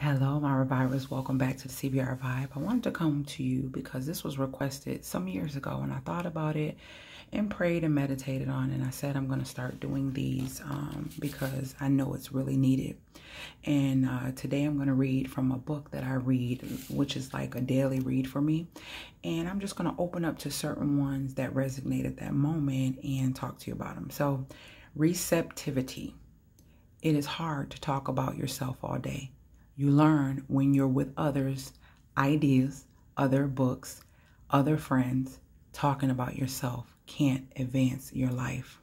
Hello, my revivers. Welcome back to the CBR Vibe. I wanted to come to you because this was requested some years ago, and I thought about it and prayed and meditated on it. And I said I'm going to start doing these because I know it's really needed. And today I'm going to read from a book that I read, which is like a daily read for me. And I'm just going to open up to certain ones that resonate at that moment and talk to you about them. So, receptivity. It is hard to talk about yourself all day. You learn when you're with others, ideas, other books, other friends. Talking about yourself can't advance your life.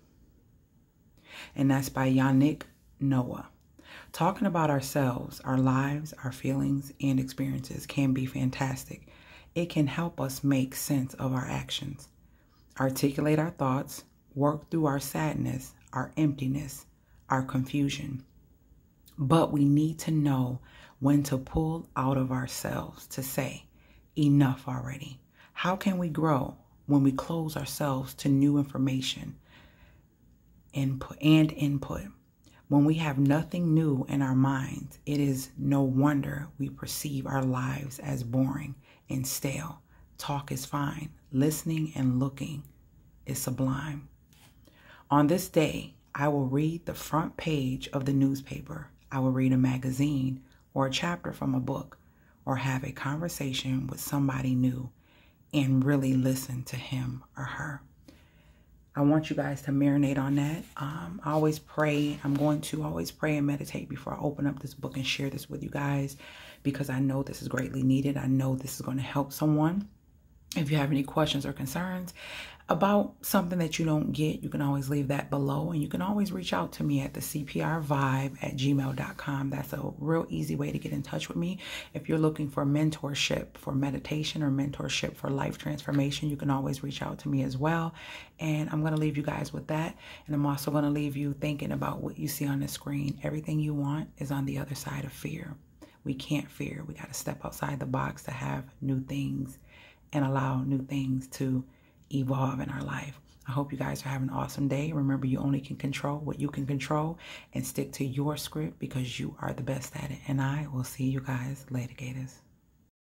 And that's by Yannick Noah. Talking about ourselves, our lives, our feelings, and experiences can be fantastic. It can help us make sense of our actions, articulate our thoughts, work through our sadness, our emptiness, our confusion. But we need to know when to pull out of ourselves to say, enough already. How can we grow when we close ourselves to new information, input? When we have nothing new in our minds, it is no wonder we perceive our lives as boring and stale. Talk is fine. Listening and looking is sublime. On this day, I will read the front page of the newspaper. I will read a magazine or a chapter from a book, or have a conversation with somebody new and really listen to him or her. I want you guys to marinate on that. I always pray. I'm going to always pray and meditate before I open up this book and share this with you guys, because I know this is greatly needed. I know this is going to help someone. If you have any questions or concerns about something that you don't get, you can always leave that below, and you can always reach out to me at the cprvibe@gmail.com. That's a real easy way to get in touch with me. If you're looking for mentorship for meditation or mentorship for life transformation, you can always reach out to me as well. And I'm going to leave you guys with that. And I'm also going to leave you thinking about what you see on the screen. Everything you want is on the other side of fear. We can't fear. We got to step outside the box to have new things and allow new things to evolve in our life. I hope you guys are having an awesome day. Remember, you only can control what you can control, and stick to your script because you are the best at it. And I will see you guys later, Gators.